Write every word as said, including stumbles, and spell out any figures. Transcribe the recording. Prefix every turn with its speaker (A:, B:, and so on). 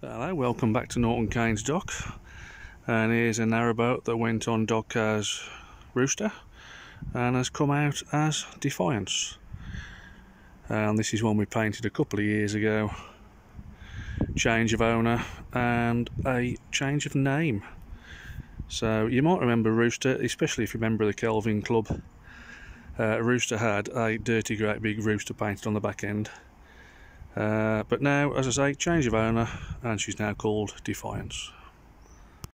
A: Hello, welcome back to Norton Keynes Dock, and here's a narrowboat that went on dock as Rooster and has come out as Defiance. And this is one we painted a couple of years ago. Change of owner and a change of name. So you might remember Rooster, especially if you remember the Kelvin Club. Uh, Rooster had a dirty great big rooster painted on the back end. Uh, but now, as I say, change of owner, and she's now called Defiance.